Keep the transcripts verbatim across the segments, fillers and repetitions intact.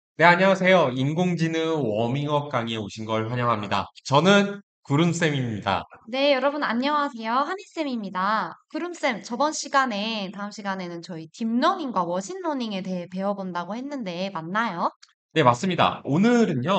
네, 안녕하세요. 인공지능 워밍업 강의에 오신 걸 환영합니다. 저는 구름쌤입니다. 네, 여러분 안녕하세요. 한희쌤입니다. 구름쌤, 저번 시간에, 다음 시간에는 저희 딥러닝과 머신러닝에 대해 배워본다고 했는데 맞나요? 네, 맞습니다. 오늘은요,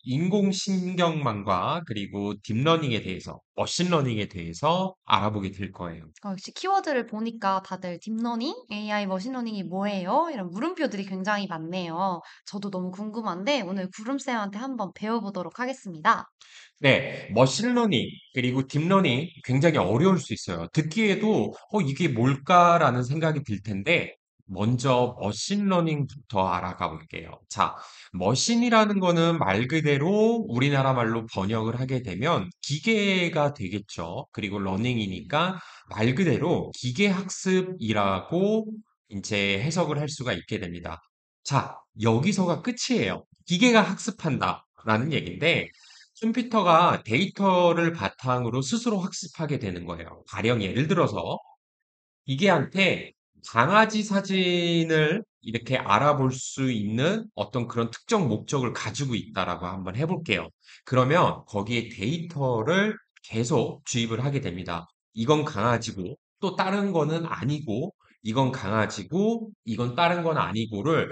인공신경망과 그리고 딥러닝에 대해서, 머신러닝에 대해서 알아보게 될 거예요. 어, 역시 키워드를 보니까 다들 딥러닝, 에이아이, 머신러닝이 뭐예요? 이런 물음표들이 굉장히 많네요. 저도 너무 궁금한데 오늘 구름쌤한테 한번 배워보도록 하겠습니다. 네, 머신러닝 그리고 딥러닝 굉장히 어려울 수 있어요. 듣기에도 어, 이게 뭘까라는 생각이 들 텐데 먼저 머신러닝부터 알아가 볼게요. 자, 머신이라는 거는 말 그대로 우리나라 말로 번역을 하게 되면 기계가 되겠죠. 그리고 러닝이니까 말 그대로 기계 학습이라고 이제 해석을 할 수가 있게 됩니다. 자, 여기서가 끝이에요. 기계가 학습한다라는 얘기인데 컴퓨터가 데이터를 바탕으로 스스로 학습하게 되는 거예요. 가령 예를 들어서 기계한테 강아지 사진을 이렇게 알아볼 수 있는 어떤 그런 특정 목적을 가지고 있다라고 한번 해볼게요. 그러면 거기에 데이터를 계속 주입을 하게 됩니다. 이건 강아지고 또 다른 거는 아니고 이건 강아지고 이건 다른 건 아니고를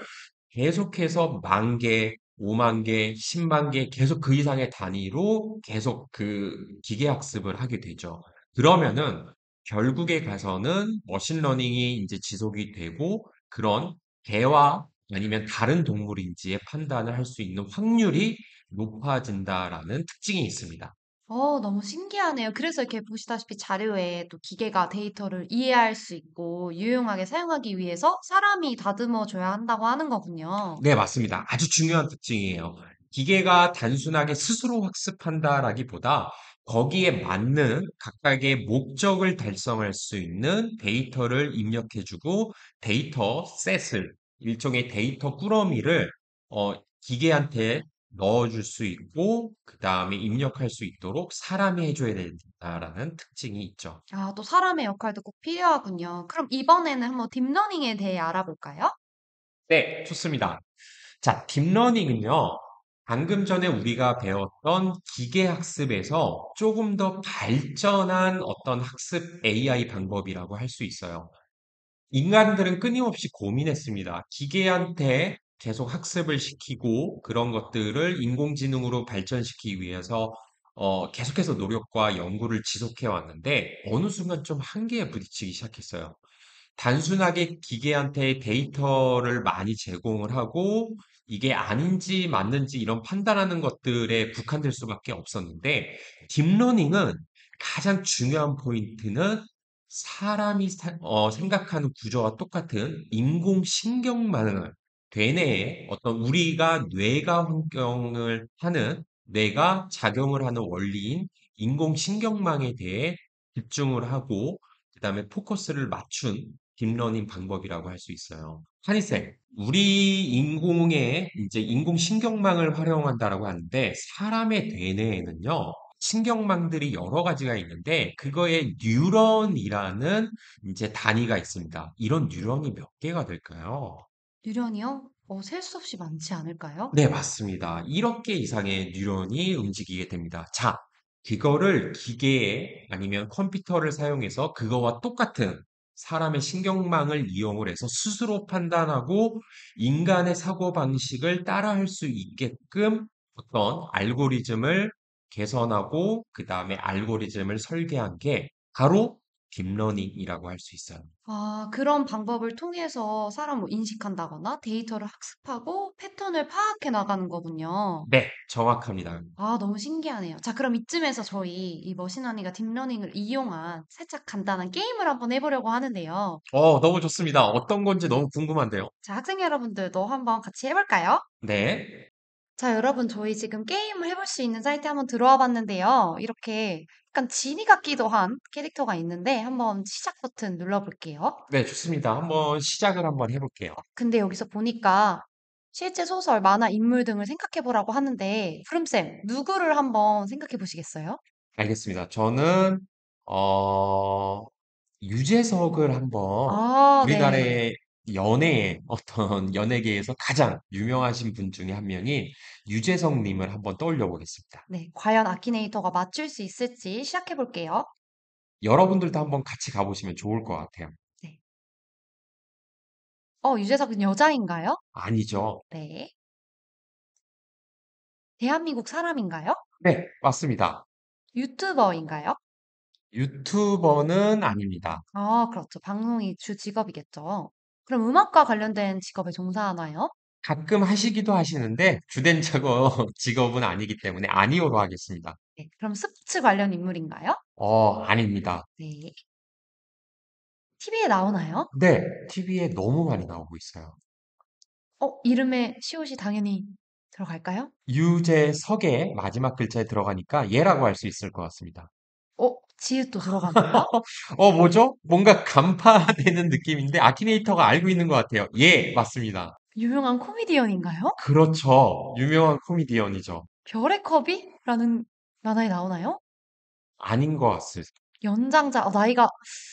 계속해서 만 개, 오만 개, 십만 개 계속 그 이상의 단위로 계속 그 기계 학습을 하게 되죠. 그러면은 결국에 가서는 머신러닝이 이제 지속이 되고 그런 개와 아니면 다른 동물인지의 판단을 할 수 있는 확률이 높아진다라는 특징이 있습니다. 어, 너무 신기하네요. 그래서 이렇게 보시다시피 자료에 또 기계가 데이터를 이해할 수 있고 유용하게 사용하기 위해서 사람이 다듬어 줘야 한다고 하는 거군요. 네, 맞습니다. 아주 중요한 특징이에요. 기계가 단순하게 스스로 학습한다라기보다 거기에 맞는 각각의 목적을 달성할 수 있는 데이터를 입력해주고 데이터 셋을, 일종의 데이터 꾸러미를 어, 기계한테 넣어줄 수 있고 그 다음에 입력할 수 있도록 사람이 해줘야 된다라는 특징이 있죠. 아, 또 사람의 역할도 꼭 필요하군요. 그럼 이번에는 한번 딥러닝에 대해 알아볼까요? 네, 좋습니다. 자, 딥러닝은요, 방금 전에 우리가 배웠던 기계 학습에서 조금 더 발전한 어떤 학습 에이아이 방법이라고 할 수 있어요. 인간들은 끊임없이 고민했습니다. 기계한테 계속 학습을 시키고 그런 것들을 인공지능으로 발전시키기 위해서 어, 계속해서 노력과 연구를 지속해 왔는데 어느 순간 좀 한계에 부딪히기 시작했어요. 단순하게 기계한테 데이터를 많이 제공을 하고 이게 아닌지 맞는지 이런 판단하는 것들에 국한될 수밖에 없었는데 딥러닝은 가장 중요한 포인트는 사람이 사- 어, 생각하는 구조와 똑같은 인공신경망을 되뇌에 어떤 우리가 뇌가 환경을 하는 뇌가 작용을 하는 원리인 인공신경망에 대해 집중을 하고 그다음에 포커스를 맞춘 딥러닝 방법이라고 할 수 있어요. 한이쌤, 우리 인공의 이제 인공신경망을 활용한다라고 하는데 사람의 뇌내에는요, 신경망들이 여러 가지가 있는데 그거에 뉴런이라는 이제 단위가 있습니다. 이런 뉴런이 몇 개가 될까요? 뉴런이요? 어, 셀 수 없이 많지 않을까요? 네, 맞습니다. 일억 개 이상의 뉴런이 움직이게 됩니다. 자, 그거를 기계에 아니면 컴퓨터를 사용해서 그거와 똑같은 사람의 신경망을 이용을 해서 스스로 판단하고 인간의 사고방식을 따라할 수 있게끔 어떤 알고리즘을 개선하고 그 다음에 알고리즘을 설계한 게 바로 딥러닝이라고 할 수 있어요. 아, 그런 방법을 통해서 사람을 인식한다거나 데이터를 학습하고 패턴을 파악해 나가는 거군요. 네, 정확합니다. 아, 너무 신기하네요. 자, 그럼 이쯤에서 저희 이 머신러닝과 딥러닝을 이용한 살짝 간단한 게임을 한번 해보려고 하는데요. 어, 너무 좋습니다. 어떤 건지 너무 궁금한데요. 자, 학생 여러분들도 한번 같이 해볼까요? 네. 자, 여러분, 저희 지금 게임을 해볼 수 있는 사이트에 한번 들어와 봤는데요. 이렇게 약간 지니 같기도 한 캐릭터가 있는데 한번 시작 버튼 눌러볼게요. 네, 좋습니다. 한번 시작을 한번 해볼게요. 근데 여기서 보니까 실제 소설, 만화, 인물 등을 생각해 보라고 하는데, 푸름쌤, 누구를 한번 생각해 보시겠어요? 알겠습니다. 저는, 어, 유재석을 한번 아, 네. 우리나라에 연예의 어떤 연예계에서 가장 유명하신 분 중에 한 명인 유재석 님을 한번 떠올려 보겠습니다. 네, 과연 아키네이터가 맞출 수 있을지 시작해 볼게요. 여러분들도 한번 같이 가보시면 좋을 것 같아요. 네. 어, 유재석은 여자인가요? 아니죠? 네. 대한민국 사람인가요? 네, 맞습니다. 유튜버인가요? 유튜버는 아닙니다. 아, 그렇죠. 방송이 주 직업이겠죠. 그럼 음악과 관련된 직업에 종사하나요? 가끔 하시기도 하시는데 주된 저거 직업은 아니기 때문에 아니오로 하겠습니다. 네. 그럼 스포츠 관련 인물인가요? 어, 아닙니다. 네. 티비에 나오나요? 네, 티비에 너무 많이 나오고 있어요. 어, 이름에 시옷이 당연히 들어갈까요? 유재석의 마지막 글자에 들어가니까 예라고 할 수 있을 것 같습니다. 어, 지읒도 들어가나요? 어, 뭐죠? 뭔가 간파되는 느낌인데 아키네이터가 알고 있는 것 같아요. 예, 맞습니다. 유명한 코미디언인가요? 그렇죠. 유명한 코미디언이죠. 별의 컵이라는 만화에 나오나요? 아닌 것 같습니다. 연장자, 어, 나이가,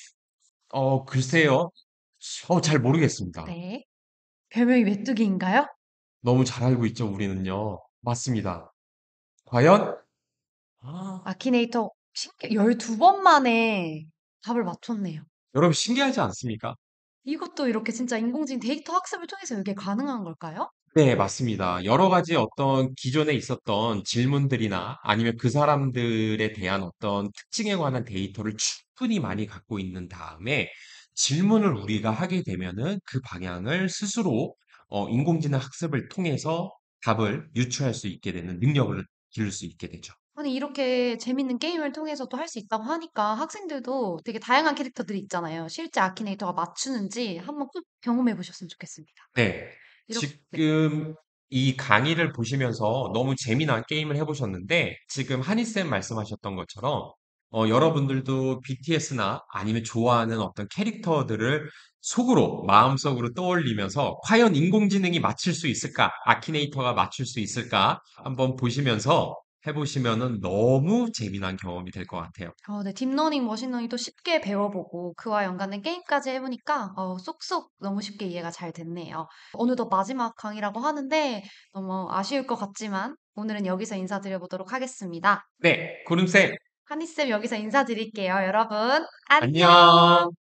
어, 글쎄요. 어, 잘 모르겠습니다. 네. 별명이 메뚜기인가요? 너무 잘 알고 있죠, 우리는요. 맞습니다. 과연? 아, 아키네이터 신기, 열두 번 만에 답을 맞췄네요. 여러분 신기하지 않습니까? 이것도 이렇게 진짜 인공지능 데이터 학습을 통해서 이게 가능한 걸까요? 네, 맞습니다. 여러 가지 어떤 기존에 있었던 질문들이나 아니면 그 사람들에 대한 어떤 특징에 관한 데이터를 충분히 많이 갖고 있는 다음에 질문을 우리가 하게 되면은 그 방향을 스스로 어, 인공지능 학습을 통해서 답을 유추할 수 있게 되는 능력을 기를 수 있게 되죠. 아니, 이렇게 재밌는 게임을 통해서도 할 수 있다고 하니까 학생들도 되게 다양한 캐릭터들이 있잖아요. 실제 아키네이터가 맞추는지 한번 꼭 경험해 보셨으면 좋겠습니다. 네. 이렇게, 네. 지금 이 강의를 보시면서 너무 재미난 게임을 해보셨는데, 지금 한이쌤 말씀하셨던 것처럼, 어, 여러분들도 비티에스나 아니면 좋아하는 어떤 캐릭터들을 속으로, 마음속으로 떠올리면서, 과연 인공지능이 맞출 수 있을까? 아키네이터가 맞출 수 있을까? 한번 보시면서 해보시면은 너무 재미난 경험이 될 것 같아요. 어, 네, 딥러닝, 머신러닝도 쉽게 배워보고 그와 연관된 게임까지 해보니까 어, 쏙쏙 너무 쉽게 이해가 잘 됐네요. 어느덧 마지막 강의라고 하는데 너무 아쉬울 것 같지만 오늘은 여기서 인사드려보도록 하겠습니다. 네, 구름쌤, 한이쌤 여기서 인사드릴게요. 여러분, 안녕! 안녕!